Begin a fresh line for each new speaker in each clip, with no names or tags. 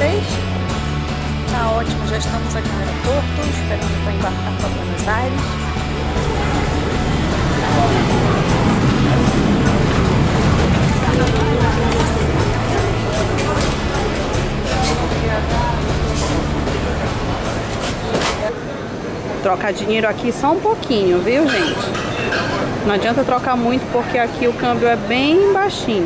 vocês. Tá ótimo, já estamos aqui no aeroporto, esperando para embarcar para Buenos Aires. Trocar dinheiro aqui só um pouquinho, viu, gente? Não adianta trocar muito porque aqui o câmbio é bem baixinho.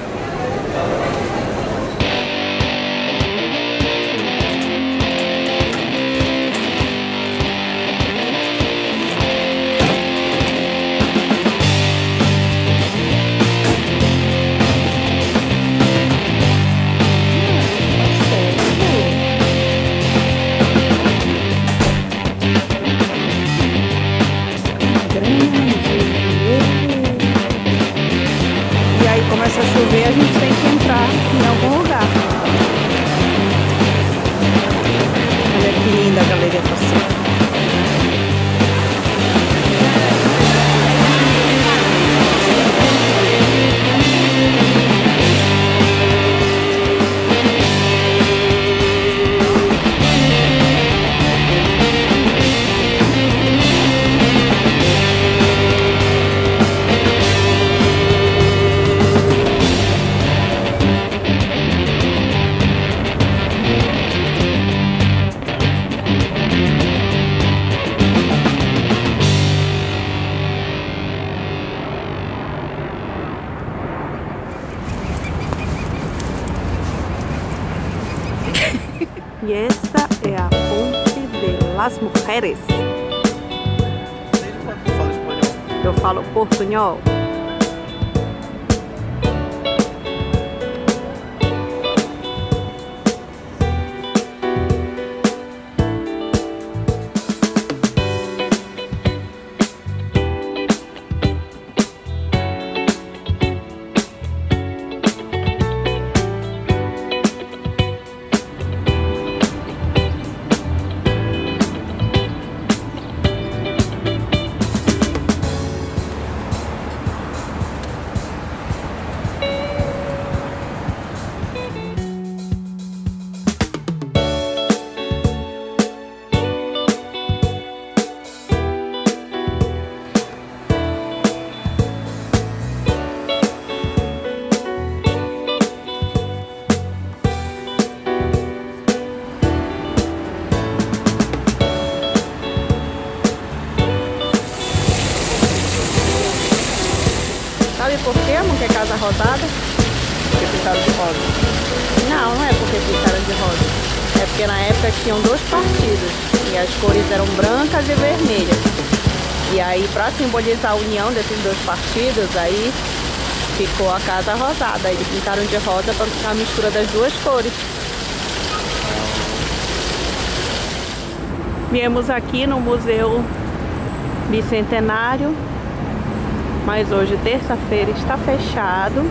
Começa a chover, a gente tem que entrar em algum lugar. Olha que linda a Galeria Pacífico. E esta é a Ponte de las Mujeres. Eu falo portunhol. Sabe por que, amor, que é casa rosada?
Porque pintaram de rosa.
Não é porque pintaram de rosa. É porque na época tinham dois partidos. E as cores eram brancas e vermelhas. E aí, para simbolizar a união desses dois partidos, aí ficou a casa rosada. Eles pintaram de rosa para ficar a mistura das duas cores. Viemos aqui no Museu Bicentenário. Mas hoje, terça-feira, está fechado.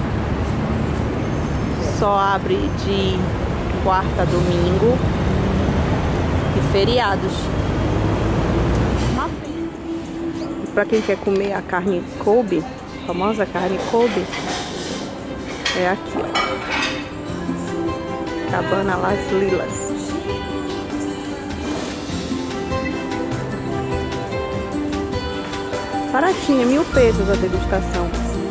Só abre de quarta a domingo e feriados. Para quem quer comer a carne Kobe, a famosa carne Kobe, é aqui, ó. Cabana Las Lilas. Baratinha, 1000 pesos a degustação.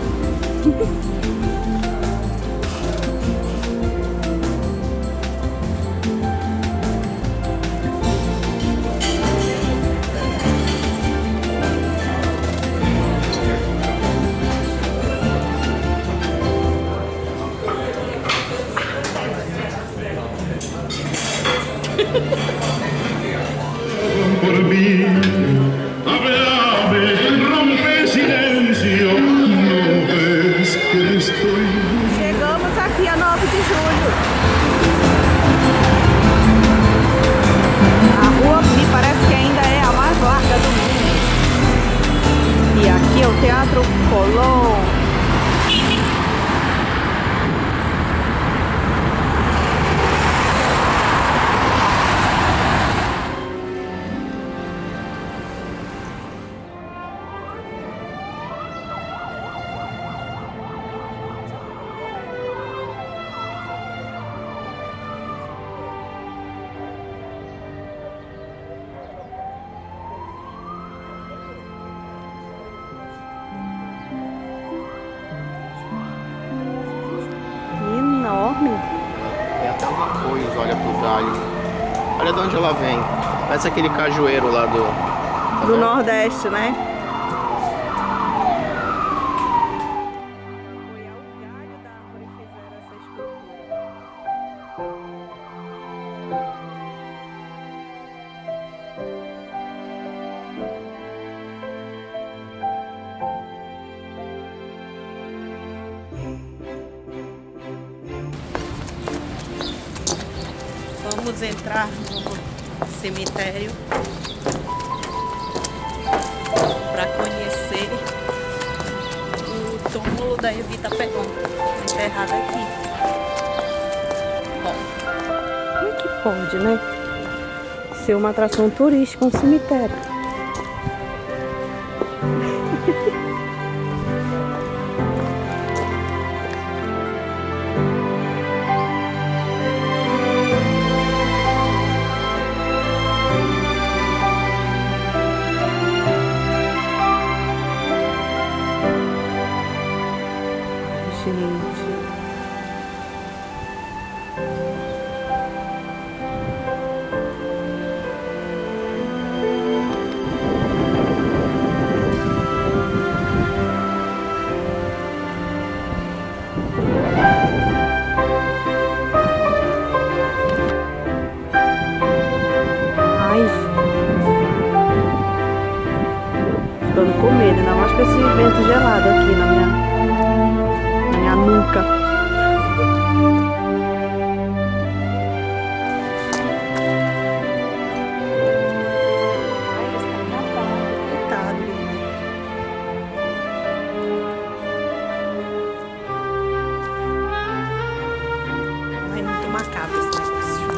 Por mí, rompe silencio, no ves que estoy.
Chegamos aqui a 9 de julho. A rua me parece que ainda é a mais larga do mundo. E aqui é o Teatro Colón.
Olha de onde ela vem. Parece aquele cajueiro lá do... Tá
Do
vendo?
Nordeste, né? Vamos entrar no cemitério para conhecer o túmulo da Evita Peron, enterrada aqui. Bom, como é que pode, né? Ser uma atração turística, um cemitério. Ficando com medo, ainda mais com esse vento gelado aqui na minha nuca. Ai, muito macabro esse negócio.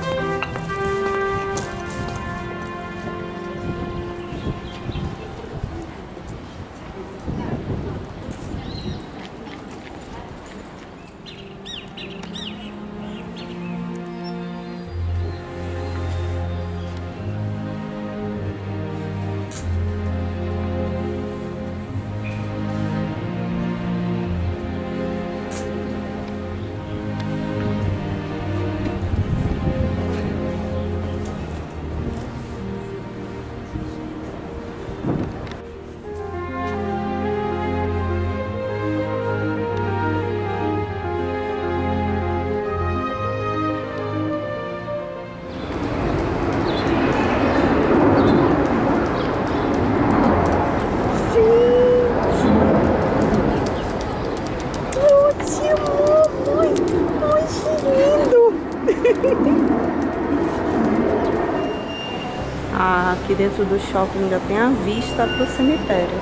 Aqui dentro do shopping ainda tem a vista para o cemitério.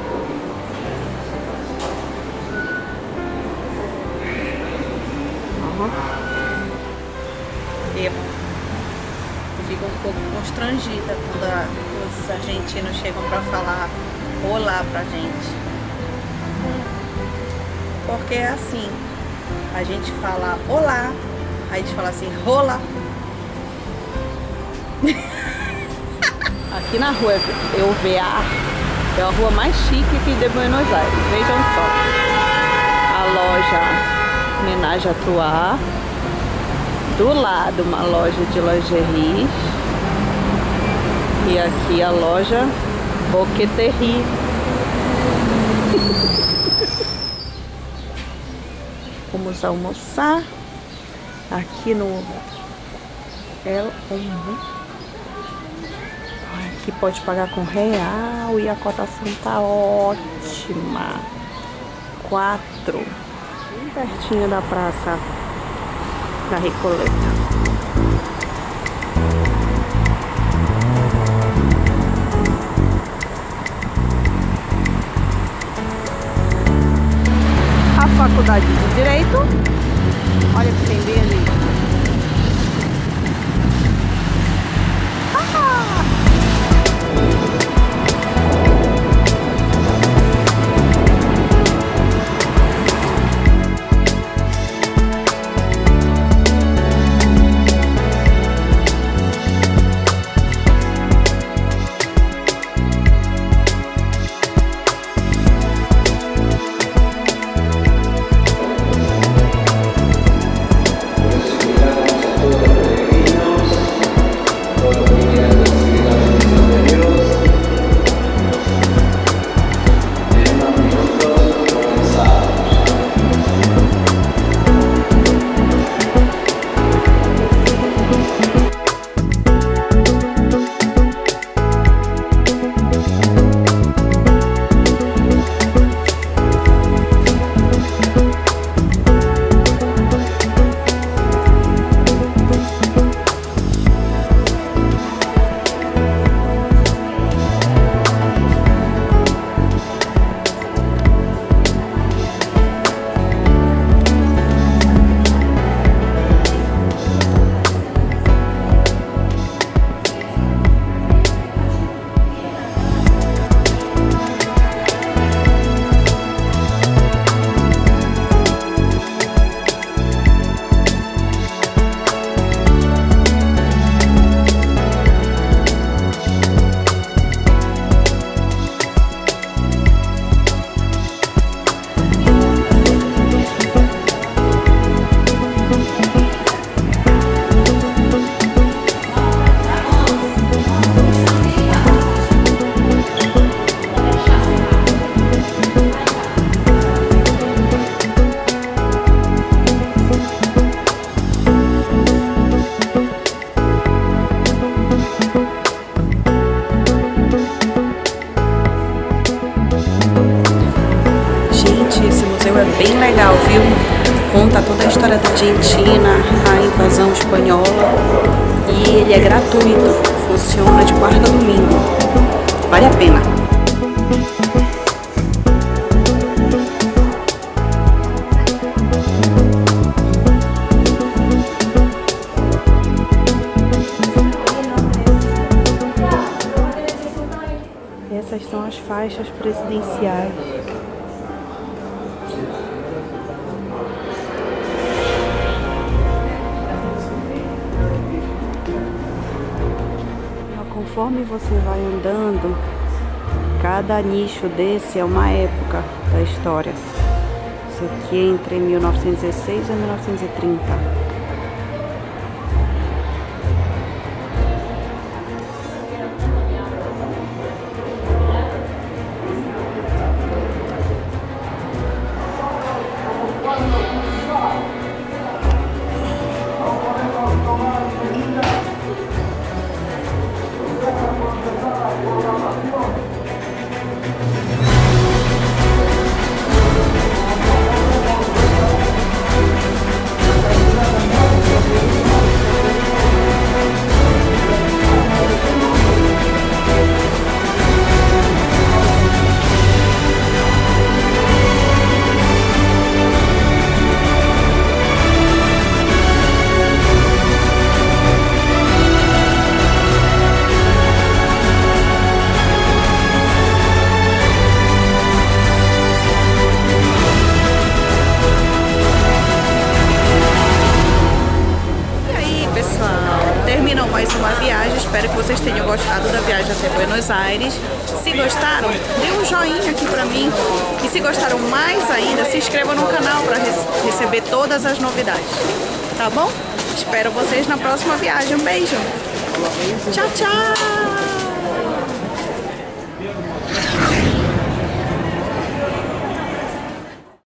Eu fico um pouco constrangida quando os argentinos chegam para falar olá pra gente. Porque é assim, a gente fala olá, aí a gente fala assim, rola. Aqui na rua Euvear é a rua mais chique aqui de Buenos Aires. Vejam só. A loja Homenagem a Tuá. Do lado uma loja de lingerie. E aqui a loja Boqueterri. Vamos almoçar aqui no El Ombu. Aqui pode pagar com real e a cotação tá ótima. 4. Bem pertinho da praça da Recoleta. A Faculdade de Direito. Olha que tem bem ali. museu é bem legal, viu? Conta toda a história da Argentina, a invasão espanhola, e ele é gratuito, funciona de quarta a domingo. Vale a pena. Essas são as faixas presidenciais. Conforme você vai andando, cada nicho desse é uma época da história. Isso aqui é entre 1916 e 1930. Terminou mais uma viagem, espero que vocês tenham gostado da viagem até Buenos Aires. Se gostaram, dê um joinha aqui pra mim. E se gostaram mais ainda, se inscrevam no canal para receber todas as novidades. Tá bom? Espero vocês na próxima viagem. Um beijo. Tchau, tchau!